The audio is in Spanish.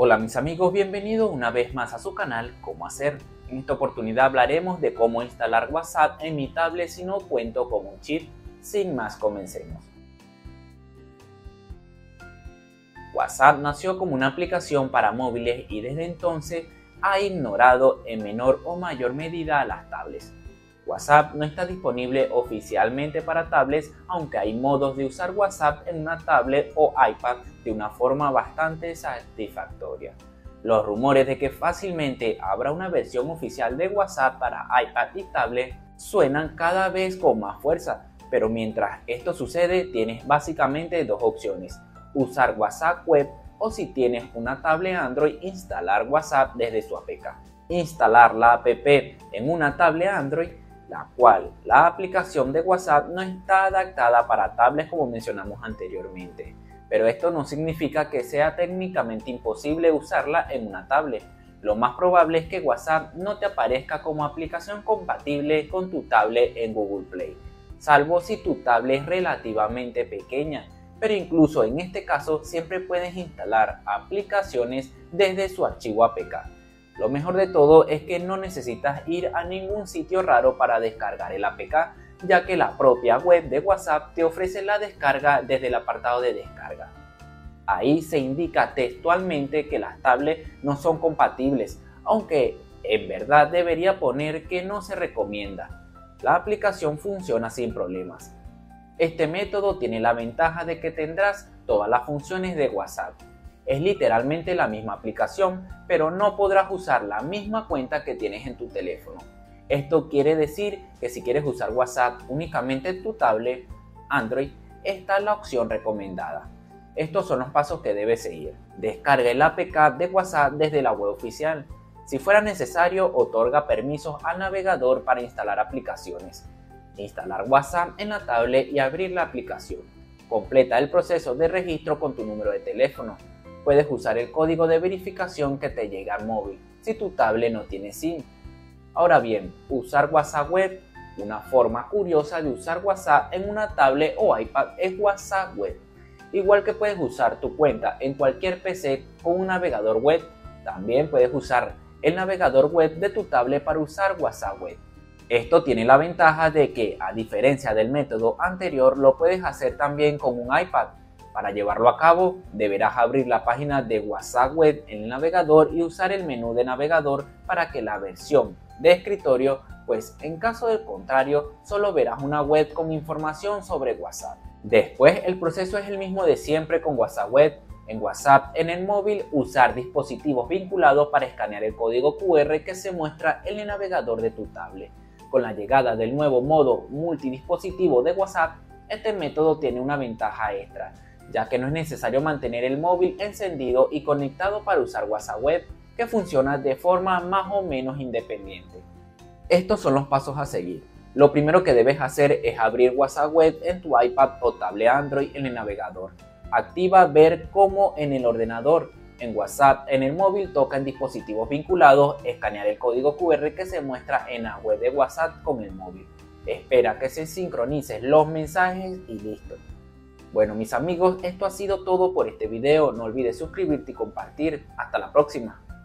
Hola mis amigos, bienvenidos una vez más a su canal Cómo Hacer. En esta oportunidad hablaremos de cómo instalar WhatsApp en mi tablet si no cuento con un chip. Sin más, comencemos. WhatsApp nació como una aplicación para móviles y desde entonces ha ignorado en menor o mayor medida a las tablets. WhatsApp no está disponible oficialmente para tablets, aunque hay modos de usar WhatsApp en una tablet o iPad de una forma bastante satisfactoria. Los rumores de que fácilmente habrá una versión oficial de WhatsApp para iPad y tablet suenan cada vez con más fuerza, pero mientras esto sucede tienes básicamente dos opciones: usar WhatsApp web o, si tienes una tablet Android, instalar WhatsApp desde su APK. Instalar la app en una tablet Android, la cual la aplicación de WhatsApp no está adaptada para tablets como mencionamos anteriormente, pero esto no significa que sea técnicamente imposible usarla en una tablet. Lo más probable es que WhatsApp no te aparezca como aplicación compatible con tu tablet en Google Play, salvo si tu tablet es relativamente pequeña, pero incluso en este caso siempre puedes instalar aplicaciones desde su archivo APK. Lo mejor de todo es que no necesitas ir a ningún sitio raro para descargar el APK, ya que la propia web de WhatsApp te ofrece la descarga desde el apartado de descarga. Ahí se indica textualmente que las tablets no son compatibles, aunque en verdad debería poner que no se recomienda. La aplicación funciona sin problemas. Este método tiene la ventaja de que tendrás todas las funciones de WhatsApp. Es literalmente la misma aplicación, pero no podrás usar la misma cuenta que tienes en tu teléfono. Esto quiere decir que si quieres usar WhatsApp únicamente en tu tablet Android, esta es la opción recomendada. Estos son los pasos que debes seguir. Descarga el APK de WhatsApp desde la web oficial. Si fuera necesario, otorga permisos al navegador para instalar aplicaciones. Instalar WhatsApp en la tablet y abrir la aplicación. Completa el proceso de registro con tu número de teléfono. Puedes usar el código de verificación que te llega al móvil si tu tablet no tiene SIM. Ahora bien, usar WhatsApp web. Una forma curiosa de usar WhatsApp en una tablet o iPad es WhatsApp web. Igual que puedes usar tu cuenta en cualquier PC con un navegador web, también puedes usar el navegador web de tu tablet para usar WhatsApp web. Esto tiene la ventaja de que, a diferencia del método anterior, lo puedes hacer también con un iPad. Para llevarlo a cabo, deberás abrir la página de WhatsApp web en el navegador y usar el menú de navegador para que la versión de escritorio, pues en caso del contrario, solo verás una web con información sobre WhatsApp. Después, el proceso es el mismo de siempre con WhatsApp web. En WhatsApp, en el móvil, usar dispositivos vinculados para escanear el código QR que se muestra en el navegador de tu tablet. Con la llegada del nuevo modo multidispositivo de WhatsApp, este método tiene una ventaja extra, ya que no es necesario mantener el móvil encendido y conectado para usar WhatsApp web, que funciona de forma más o menos independiente. Estos son los pasos a seguir. Lo primero que debes hacer es abrir WhatsApp web en tu iPad o tablet Android en el navegador. Activa Ver como en el ordenador. En WhatsApp, en el móvil, toca en dispositivos vinculados, escanear el código QR que se muestra en la web de WhatsApp con el móvil. Espera que se sincronicen los mensajes y listo. Bueno mis amigos, esto ha sido todo por este video. No olvides suscribirte y compartir. Hasta la próxima.